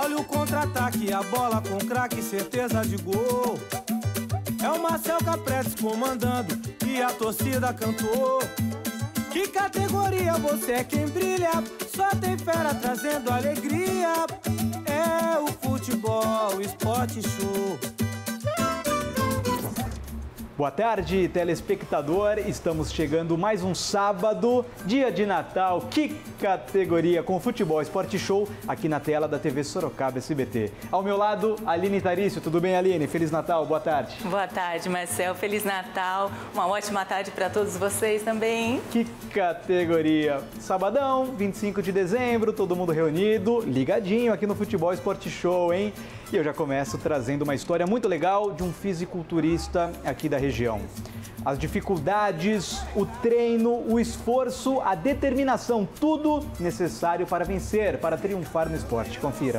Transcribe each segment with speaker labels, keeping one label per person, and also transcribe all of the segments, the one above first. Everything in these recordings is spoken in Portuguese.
Speaker 1: Olha o contra-ataque, a bola com craque, certeza de gol. É o Marcel Capretes comandando e a torcida cantou. Que categoria, você é quem brilha, só tem fera trazendo alegria. É o futebol, o esporte show.
Speaker 2: Boa tarde, telespectador. Estamos chegando mais um sábado, dia de Natal. Que categoria com Futebol Esporte Show aqui na tela da TV Sorocaba SBT. Ao meu lado, Aline Tarício. Tudo bem, Aline? Feliz Natal, boa tarde.
Speaker 3: Boa tarde, Marcel. Feliz Natal. Uma ótima tarde para todos vocês também.
Speaker 2: Que categoria. Sabadão, 25 de dezembro, todo mundo reunido, ligadinho aqui no Futebol Esporte Show, hein? E eu já começo trazendo uma história muito legal de um fisiculturista aqui da região. As dificuldades, o treino, o esforço, a determinação, tudo necessário para vencer, para triunfar no esporte. Confira.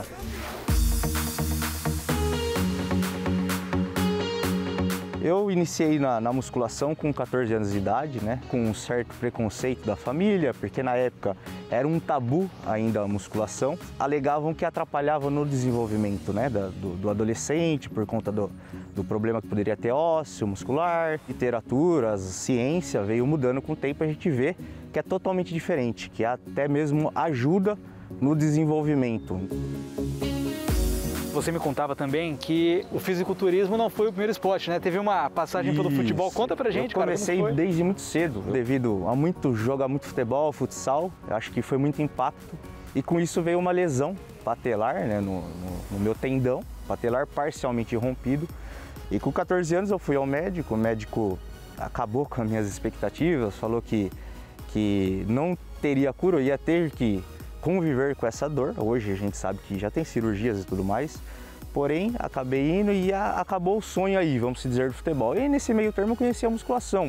Speaker 4: Eu iniciei na musculação com 14 anos de idade, né? Com um certo preconceito da família, porque na época era um tabu ainda a musculação. Alegavam que atrapalhava no desenvolvimento, né? do adolescente, por conta do problema que poderia ter ósseo, muscular. Literatura, a ciência veio mudando com o tempo, a gente vê que é totalmente diferente, que até mesmo ajuda no desenvolvimento.
Speaker 2: Você me contava também que o fisiculturismo não foi o primeiro esporte, né? Teve uma passagem pelo futebol. Conta pra gente, cara.
Speaker 4: Eu comecei desde muito cedo, devido a jogar muito futebol, futsal. Eu acho que foi muito impacto. E com isso veio uma lesão patelar, né, no meu tendão, patelar parcialmente rompido. E com 14 anos eu fui ao médico, o médico acabou com as minhas expectativas, falou que não teria cura, eu ia ter que conviver com essa dor. Hoje a gente sabe que já tem cirurgias e tudo mais, porém acabei indo e acabou o sonho aí, vamos dizer, do futebol. E nesse meio termo eu conheci a musculação.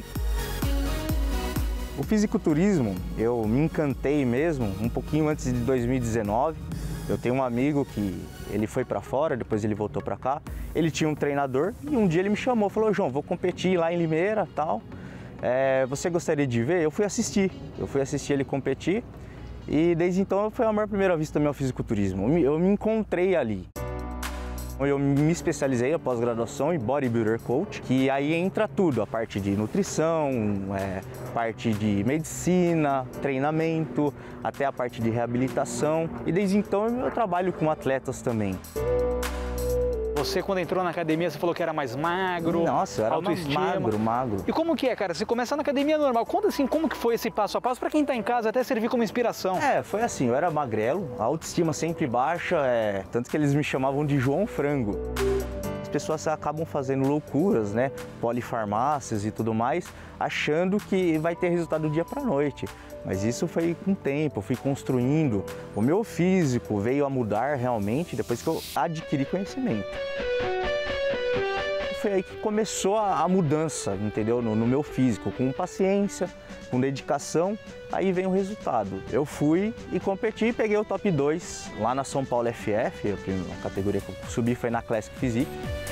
Speaker 4: O fisiculturismo, eu me encantei mesmo um pouquinho antes de 2019. Eu tenho um amigo que ele foi para fora, depois ele voltou para cá. Ele tinha um treinador e um dia ele me chamou, falou: João, vou competir lá em Limeira, tal. Você gostaria de ver? Eu fui assistir ele competir. E desde então foi a minha primeira vista também ao fisiculturismo. Eu me encontrei ali. Eu me especializei na pós-graduação em Bodybuilder Coach, que aí entra tudo, a parte de nutrição, parte de medicina, treinamento, até a parte de reabilitação. E desde então eu trabalho com atletas também.
Speaker 2: Você, quando entrou na academia, você falou que era mais magro.
Speaker 4: Nossa, eu era magro.
Speaker 2: E como que é, cara? Você começa na academia normal. Conta assim, como que foi esse passo a passo para quem está em casa até servir como inspiração?
Speaker 4: Foi assim, eu era magrelo, a autoestima sempre baixa, tanto que eles me chamavam de João Frango. As pessoas acabam fazendo loucuras, né? Polifarmácias e tudo mais, achando que vai ter resultado do dia para a noite. Mas isso foi com o tempo, eu fui construindo. O meu físico veio a mudar realmente depois que eu adquiri conhecimento. Foi aí que começou a mudança, entendeu? No meu físico, com paciência, com dedicação, aí vem o resultado. Eu fui e competi, peguei o top 2 lá na São Paulo FF, a categoria que eu subi foi na Classic Physique.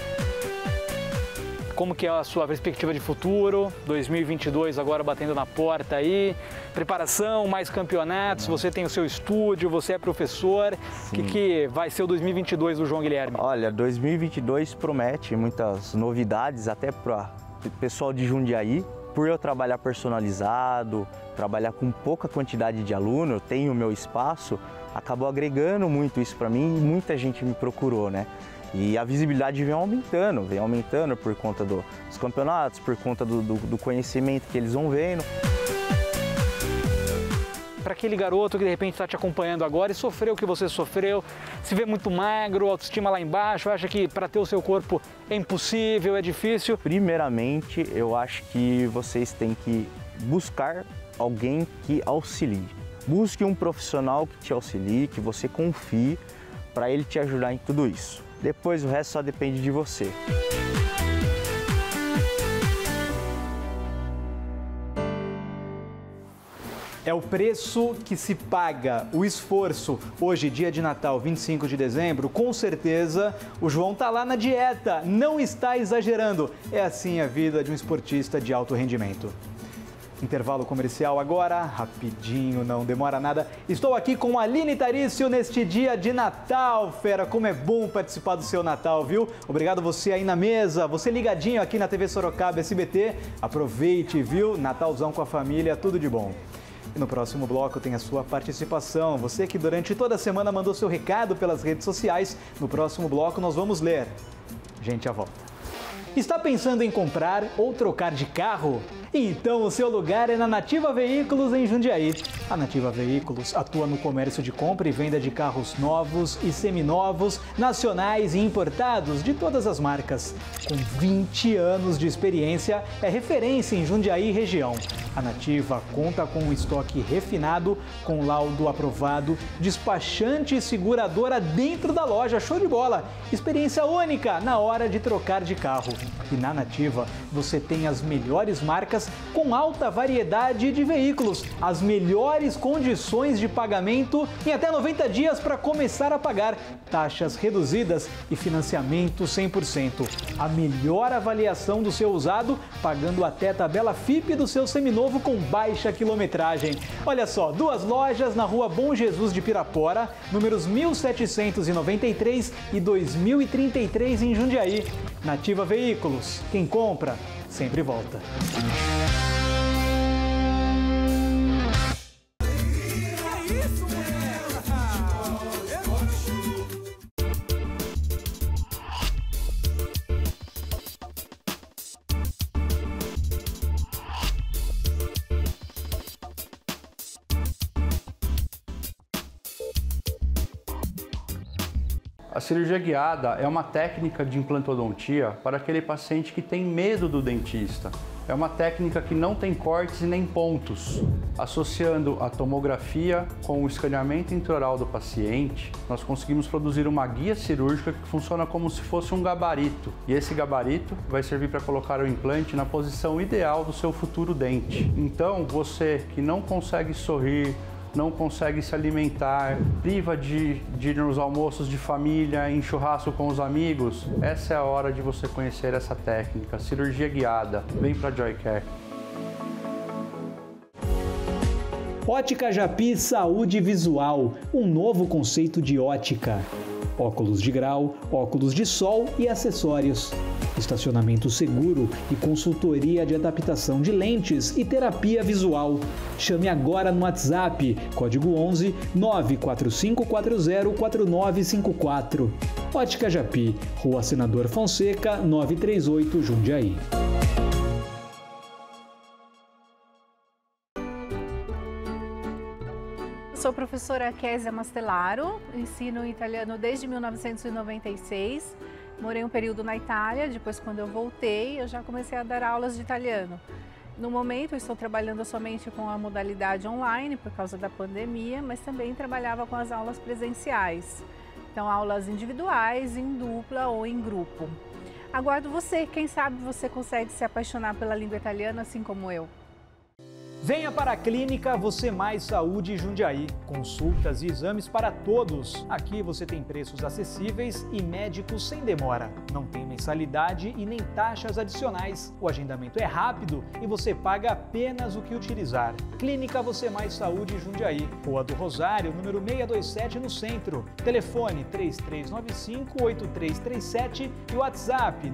Speaker 2: Como que é a sua perspectiva de futuro? 2022 agora batendo na porta aí, preparação, mais campeonatos, você tem o seu estúdio, você é professor. O que vai ser o 2022 do João Guilherme?
Speaker 4: Olha, 2022 promete muitas novidades até para o pessoal de Jundiaí. Por eu trabalhar personalizado, trabalhar com pouca quantidade de aluno, eu tenho o meu espaço, acabou agregando muito isso para mim e muita gente me procurou, né? E a visibilidade vem aumentando por conta dos campeonatos, por conta do conhecimento que eles vão vendo.
Speaker 2: Para aquele garoto que de repente está te acompanhando agora e sofreu o que você sofreu, se vê muito magro, autoestima lá embaixo, acha que para ter o seu corpo é impossível, é difícil?
Speaker 4: Primeiramente, eu acho que vocês têm que buscar alguém que auxilie. Busque um profissional que te auxilie, que você confie, para ele te ajudar em tudo isso. Depois o resto só depende de você.
Speaker 2: É o preço que se paga, o esforço. Hoje, dia de Natal, 25 de dezembro, com certeza o João tá lá na dieta, não está exagerando. É assim a vida de um esportista de alto rendimento. Intervalo comercial agora, rapidinho, não demora nada. Estou aqui com a Aline Tarício neste dia de Natal. Fera, como é bom participar do seu Natal, viu? Obrigado você aí na mesa, você ligadinho aqui na TV Sorocaba SBT. Aproveite, viu? Natalzão com a família, tudo de bom. E no próximo bloco tem a sua participação. Você que durante toda a semana mandou seu recado pelas redes sociais, no próximo bloco nós vamos ler. Gente, à volta. Está pensando em comprar ou trocar de carro? Então o seu lugar é na Nativa Veículos em Jundiaí. A Nativa Veículos atua no comércio de compra e venda de carros novos e seminovos, nacionais e importados de todas as marcas. Com 20 anos de experiência, é referência em Jundiaí e região. A Nativa conta com um estoque refinado, com laudo aprovado, despachante e seguradora dentro da loja. Show de bola! Experiência única na hora de trocar de carro. E na Nativa você tem as melhores marcas com alta variedade de veículos, as melhores condições de pagamento em até 90 dias para começar a pagar, taxas reduzidas e financiamento 100%. A melhor avaliação do seu usado, pagando até tabela FIP do seu seminovo com baixa quilometragem. Olha só, 2 lojas na Rua Bom Jesus de Pirapora, números 1793 e 2033 em Jundiaí. Nativa Veículos, quem compra sempre volta.
Speaker 5: A cirurgia guiada é uma técnica de implantodontia para aquele paciente que tem medo do dentista. É uma técnica que não tem cortes e nem pontos. Associando a tomografia com o escaneamento intraoral do paciente, nós conseguimos produzir uma guia cirúrgica que funciona como se fosse um gabarito. E esse gabarito vai servir para colocar o implante na posição ideal do seu futuro dente. Então, você que não consegue sorrir, não consegue se alimentar, priva de ir nos almoços de família, em churrasco com os amigos, essa é a hora de você conhecer essa técnica, cirurgia guiada. Vem para Joycare.
Speaker 2: Ótica Japi Saúde Visual, um novo conceito de ótica. Óculos de grau, óculos de sol e acessórios. Estacionamento seguro e consultoria de adaptação de lentes e terapia visual. Chame agora no WhatsApp, código 11 94540 4954. Ótica Japi, Rua Senador Fonseca, 938, Jundiaí.
Speaker 6: Sou professora Késia Mastelaro, ensino italiano desde 1996. Morei um período na Itália, depois quando eu voltei, eu já comecei a dar aulas de italiano. No momento, eu estou trabalhando somente com a modalidade online, por causa da pandemia, mas também trabalhava com as aulas presenciais. Então, aulas individuais, em dupla ou em grupo. Aguardo você, quem sabe você consegue se apaixonar pela língua italiana, assim como eu.
Speaker 2: Venha para a Clínica Você Mais Saúde Jundiaí. Consultas e exames para todos. Aqui você tem preços acessíveis e médicos sem demora. Não tem mensalidade e nem taxas adicionais. O agendamento é rápido e você paga apenas o que utilizar. Clínica Você Mais Saúde Jundiaí. Rua do Rosário, número 627 no centro. Telefone 3395-8337 e WhatsApp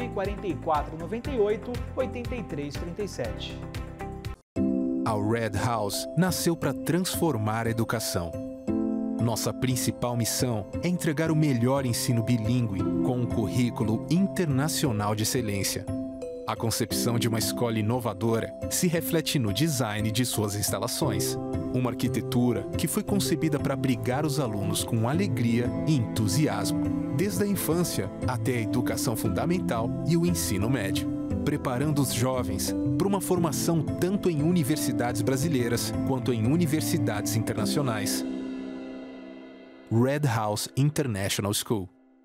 Speaker 2: 94498-8337.
Speaker 7: A Red House nasceu para transformar a educação. Nossa principal missão é entregar o melhor ensino bilíngue com um currículo internacional de excelência. A concepção de uma escola inovadora se reflete no design de suas instalações. Uma arquitetura que foi concebida para abrigar os alunos com alegria e entusiasmo, desde a infância até a educação fundamental e o ensino médio, preparando os jovens para uma formação tanto em universidades brasileiras quanto em universidades internacionais. Red House International School.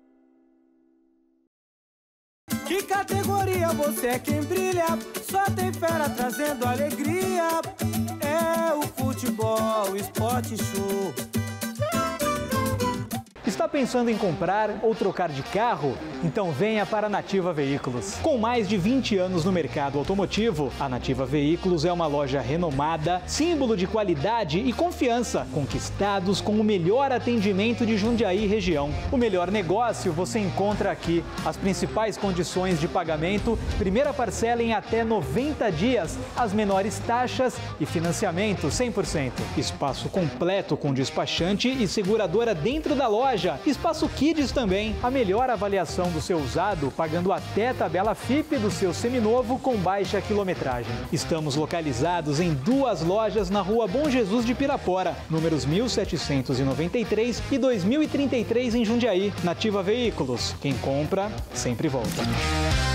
Speaker 1: Que categoria você é quem brilha? Só tem fera trazendo alegria. É o futebol, o esporte show.
Speaker 2: Está Está pensando em comprar ou trocar de carro? Então venha para a Nativa Veículos. Com mais de 20 anos no mercado automotivo, a Nativa Veículos é uma loja renomada, símbolo de qualidade e confiança, conquistados com o melhor atendimento de Jundiaí e região. O melhor negócio você encontra aqui. As principais condições de pagamento, primeira parcela em até 90 dias, as menores taxas e financiamento 100%. Espaço completo com despachante e seguradora dentro da loja. Espaço Kids também. A melhor avaliação do seu usado, pagando até tabela FIP do seu seminovo com baixa quilometragem. Estamos localizados em 2 lojas na Rua Bom Jesus de Pirapora, números 1793 e 2033 em Jundiaí. Nativa Veículos. Quem compra, sempre volta.